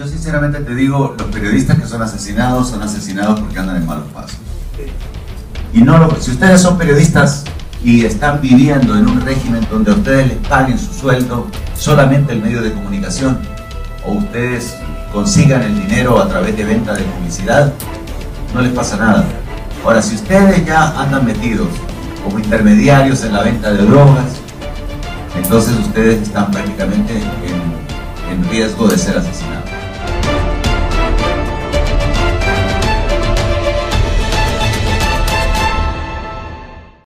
Yo sinceramente te digo, los periodistas que son asesinados porque andan en malos pasos. Y si ustedes son periodistas y están viviendo en un régimen donde a ustedes les paguen su sueldo solamente el medio de comunicación, o ustedes consigan el dinero a través de venta de publicidad, no les pasa nada. Ahora, si ustedes ya andan metidos como intermediarios en la venta de drogas, entonces ustedes están prácticamente en riesgo de ser asesinados.